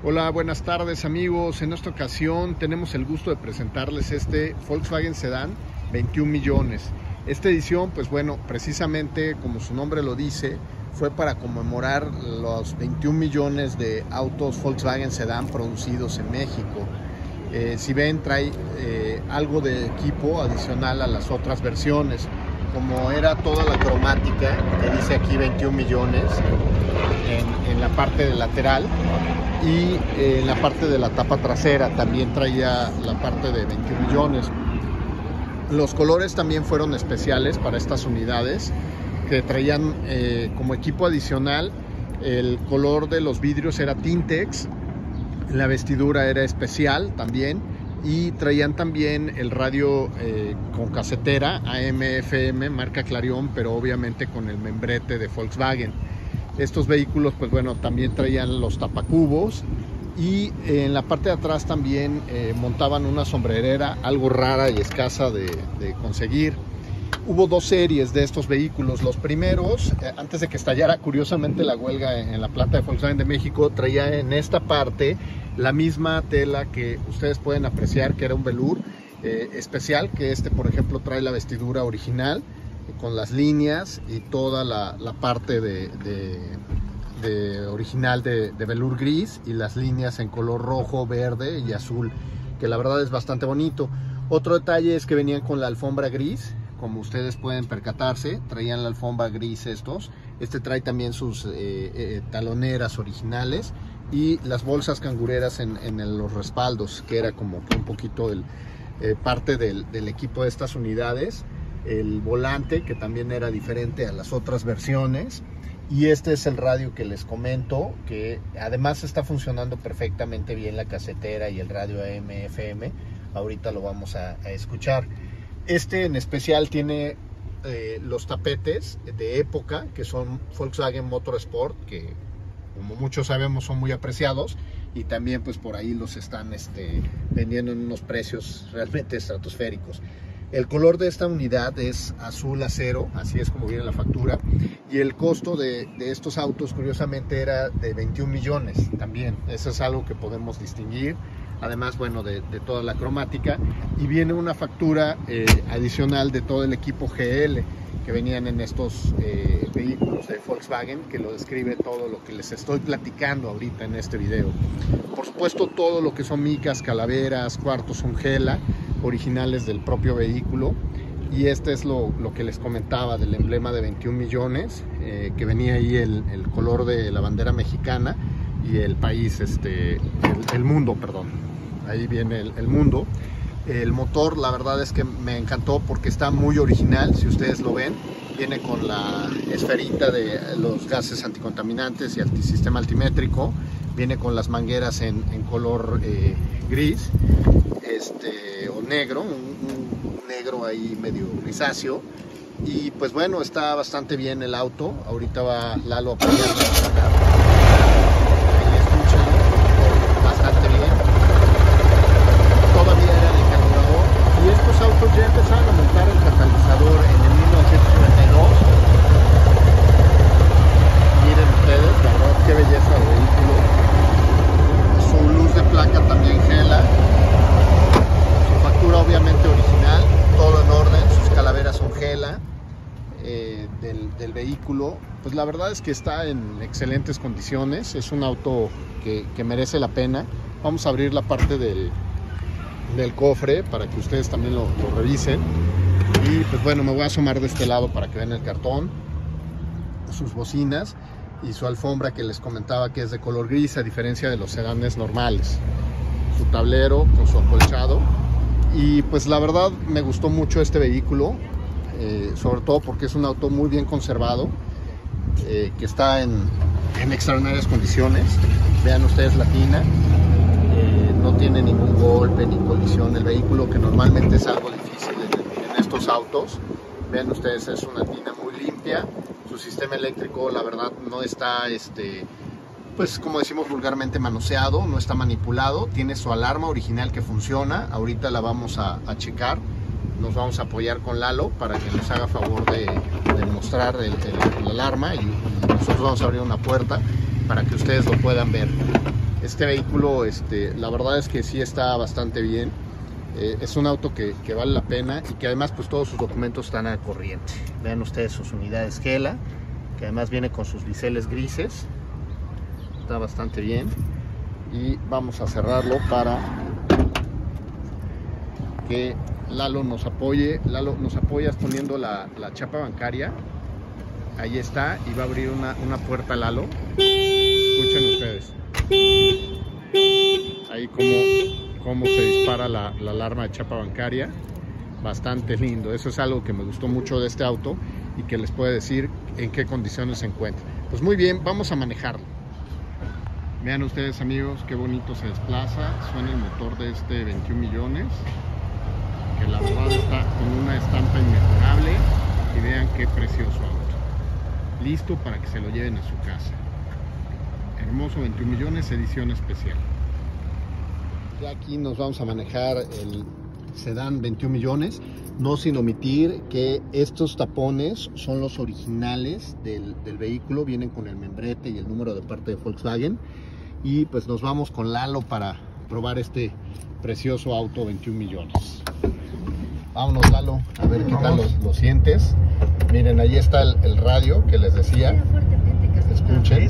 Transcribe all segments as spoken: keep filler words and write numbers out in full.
Hola, buenas tardes amigos. En esta ocasión tenemos el gusto de presentarles este Volkswagen Sedán veintiún millones. Esta edición, pues bueno, precisamente como su nombre lo dice, fue para conmemorar los veintiún millones de autos Volkswagen Sedán producidos en México. Eh, si ven, trae eh, algo de equipo adicional a las otras versiones, como era toda la cromática que dice aquí veintiún millones en, en la parte de lateral, y eh, en la parte de la tapa trasera también traía la parte de veintiún millones. Los colores también fueron especiales para estas unidades, que traían eh, como equipo adicional el color de los vidrios era Tintex, la vestidura era especial también, y traían también el radio eh, con casetera A M F M marca Clarion, pero obviamente con el membrete de Volkswagen. Estos vehículos, pues bueno, también traían los tapacubos, y en la parte de atrás también eh, montaban una sombrerera algo rara y escasa de, de conseguir. Hubo dos series de estos vehículos. Los primeros, eh, antes de que estallara curiosamente la huelga en, en la planta de Volkswagen de México, traía en esta parte la misma tela que ustedes pueden apreciar, que era un velour eh, especial, que este por ejemplo trae la vestidura original con las líneas y toda la, la parte de, de, de original de, de velour gris, y las líneas en color rojo, verde y azul, que la verdad es bastante bonito. Otro detalle es que venían con la alfombra gris, como ustedes pueden percatarse, traían la alfombra gris estos. Este trae también sus eh, eh, taloneras originales y las bolsas cangureras en, en el, los respaldos, que era como que un poquito el, eh, parte del, del equipo de estas unidades. El volante, que también era diferente a las otras versiones, y este es el radio que les comento, que además está funcionando perfectamente bien la casetera y el radio A M F M. Ahorita lo vamos a, a escuchar. Este en especial tiene eh, los tapetes de época, que son Volkswagen Motorsport, que como muchos sabemos son muy apreciados, y también pues por ahí los están este, vendiendo en unos precios realmente estratosféricos. El color de esta unidad es azul acero, así es como viene la factura, y el costo de, de estos autos curiosamente era de veintiún millones también. Eso es algo que podemos distinguir, además bueno de, de toda la cromática, y viene una factura eh, adicional de todo el equipo G L que venían en estos eh, vehículos de Volkswagen, que lo describe todo lo que les estoy platicando ahorita en este video. Por supuesto, todo lo que son micas, calaveras, cuartos son Gela, originales del propio vehículo, y este es lo, lo que les comentaba del emblema de veintiún millones, eh, que venía ahí el, el color de la bandera mexicana y el país, este, el, el mundo, perdón, ahí viene el, el mundo. El motor, la verdad es que me encantó porque está muy original. Si ustedes lo ven, viene con la esferita de los gases anticontaminantes y antisistema altimétrico, viene con las mangueras en, en color eh, gris este, o negro, un, un negro ahí medio grisáceo, y pues bueno, está bastante bien el auto. Ahorita va Lalo a ponerlo, ahí escúchenlo, bastante bien. Todavía era de carburador, y estos autos ya empezaron a montar el catalizador en el mil novecientos noventa y dos. Miren ustedes, la verdad, qué belleza de vehículo. Su luz de placa también Gela, su factura obviamente original, todo en orden, sus calaveras son Gela eh, del, del vehículo. Pues la verdad es que está en excelentes condiciones, es un auto que, que merece la pena. Vamos a abrir la parte del del cofre para que ustedes también lo, lo revisen, y pues bueno, me voy a asomar de este lado para que vean el cartón, sus bocinas y su alfombra que les comentaba que es de color gris, a diferencia de los sedanes normales. Su tablero con su acolchado, y pues la verdad me gustó mucho este vehículo, eh, sobre todo porque es un auto muy bien conservado, eh, que está en, en extraordinarias condiciones. Vean ustedes la tina, no tiene ningún golpe ni colisión el vehículo, que normalmente es algo difícil en, en estos autos. Vean ustedes, es una tina muy limpia. Su sistema eléctrico, la verdad, no está, este, pues como decimos vulgarmente, manoseado, no está manipulado. Tiene su alarma original que funciona. Ahorita la vamos a, a checar. Nos vamos a apoyar con Lalo para que nos haga favor de, de mostrar el, el, el alarma, y, y nosotros vamos a abrir una puerta para que ustedes lo puedan ver. Este vehículo, este, la verdad es que sí está bastante bien. Eh, es un auto que, que vale la pena y que además pues todos sus documentos están al corriente. Vean ustedes sus unidades Gela, que además viene con sus biseles grises. Está bastante bien. Y vamos a cerrarlo para que Lalo nos apoye. Lalo, nos apoyas poniendo la, la chapa bancaria. Ahí está, y va a abrir una, una puerta Lalo. Escuchen ustedes. Ahí como, como se dispara la, la alarma de chapa bancaria. Bastante lindo. Eso es algo que me gustó mucho de este auto y que les puedo decir en qué condiciones se encuentra. Pues muy bien, vamos a manejarlo. Vean ustedes, amigos, qué bonito se desplaza. Suena el motor de este veintiún millones, que la verdad está con una estampa inmejorable. Y vean qué precioso auto, listo para que se lo lleven a su casa. Hermoso veintiún millones, edición especial. Y aquí nos vamos a manejar el sedán veintiún millones, no sin omitir que estos tapones son los originales del, del vehículo, vienen con el membrete y el número de parte de Volkswagen. Y pues nos vamos con Lalo para probar este precioso auto veintiún millones. Vámonos, Lalo, a ver qué tal lo, lo sientes. Miren, ahí está el, el radio que les decía. Escuchen.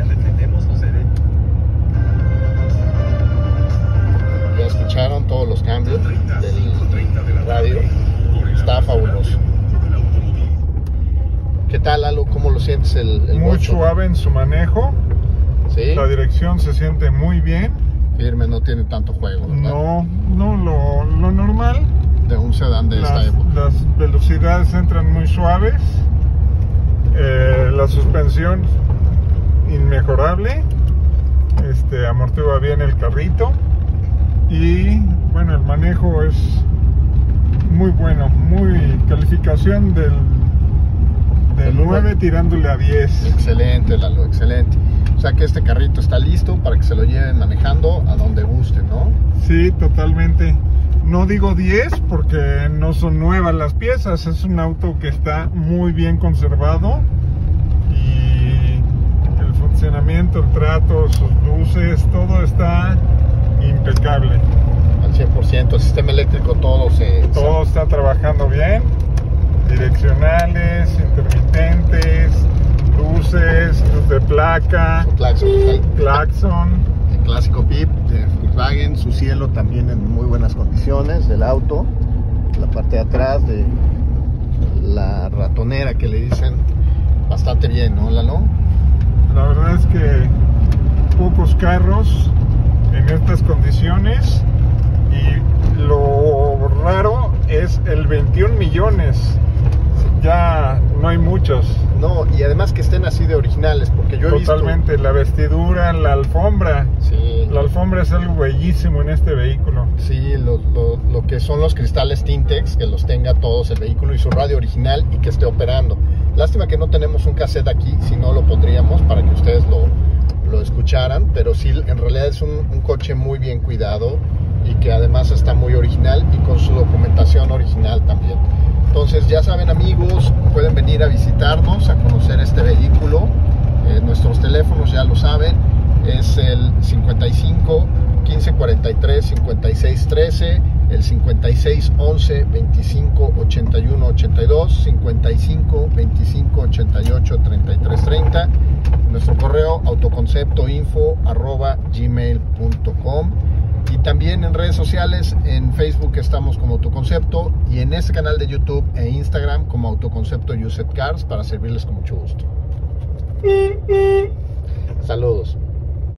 Ya escucharon todos los cambios del radio. Está fabuloso. ¿Qué tal, Lalo? ¿Cómo lo sientes el, el Muy bocho? Suave en su manejo. ¿Sí? La dirección se siente muy bien. Firme, no tiene tanto juego, ¿verdad? No, no lo, lo normal. De un sedán de las, esta época. Las velocidades entran muy suaves. Eh, la suspensión inmejorable. Este, amortigua bien el carrito. Y bueno, el manejo es muy bueno. Muy calificación del, del nueve tirándole a diez. Excelente, Lalo, excelente. O sea que este carrito está listo para que se lo lleven manejando a donde gusten, ¿no? Sí, totalmente. No digo diez porque no son nuevas las piezas. Es un auto que está muy bien conservado. Y el funcionamiento, el trato, sus luces, todo está impecable. Al cien por ciento, el sistema eléctrico todo se... Todo está trabajando bien. Direccionales, intermitentes, luces, luz de placa, Su claxon, el, claxon. el clásico P I P de Volkswagen, su cielo también en muy buenas condiciones del auto, la parte de atrás de la ratonera que le dicen, bastante bien, ¿no, Lalo? La verdad es que pocos carros en estas condiciones, y lo raro es el veintiún millones. Ya no hay muchos. No, y además que estén así de originales, porque yo he Totalmente, visto... la vestidura, la alfombra. Sí. La alfombra es algo bellísimo en este vehículo. Sí, lo, lo, lo que son los cristales Tintex, que los tenga todos el vehículo y su radio original y que esté operando. Lástima que no tenemos un cassette aquí, si no lo pondríamos para que ustedes lo, lo escucharan, pero sí, en realidad es un, un coche muy bien cuidado y que además está muy original y con su documentación original también. Entonces ya saben, amigos, pueden venir a visitarnos, a conocer este vehículo. Eh, nuestros teléfonos ya lo saben, es el cincuenta y cinco, quince cuarenta y tres, cincuenta y seis trece, el cincuenta y seis, once, veinticinco, ochenta y uno, ochenta y dos, cincuenta y cinco, veinticinco, ochenta y ocho, treinta y tres, treinta. Nuestro correo autoconceptoinfo arroba gmail punto com. Y también en redes sociales, en Facebook estamos como Autoconcepto y en este canal de YouTube e Instagram como Autoconcepto Used Cars para servirles con mucho gusto. Saludos.